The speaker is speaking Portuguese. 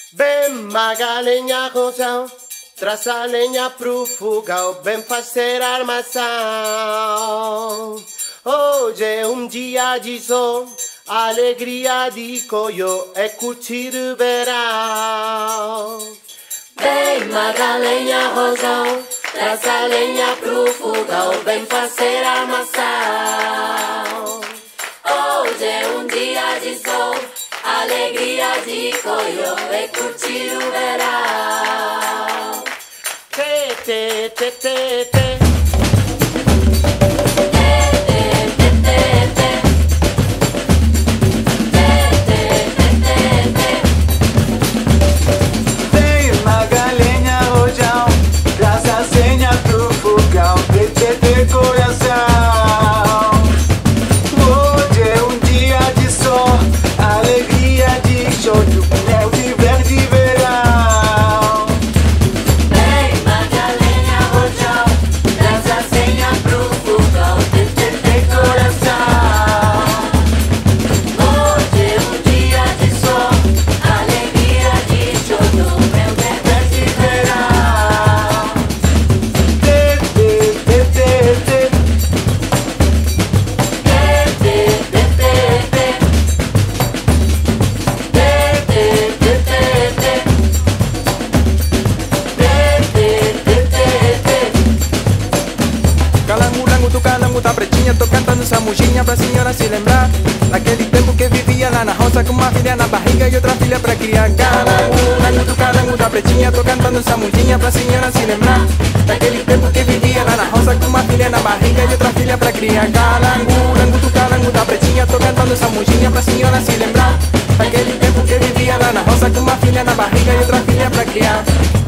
Vem magalenha rosão, traz a lenha pro fogão, vem fazer armação. Hoje é um dia de sol, alegria de coio, é curtir o verão. Vem magalenha rosão, traz a lenha pro fogão, vem fazer armação. Hoje é um dia de sol, alegria de coio, é curtir o verão. Tê, tê, tê, tê, tê. Tá pretinha, tô cantando essa musiquinha pra senhora se lembrar daquele tempo que vivia lá na roça com uma filha na barriga e outra filha pra criar. Calango tá pretinha, tô cantando essa musiquinha pra senhora se lembrar daquele tempo que vivia lá na roça com uma filha na barriga e outra filha pra criar. Calango tá pretinha, tô cantando essa musiquinha pra senhora se lembrar daquele tempo que vivia lá na roça com uma filha na barriga e outra filha pra criar.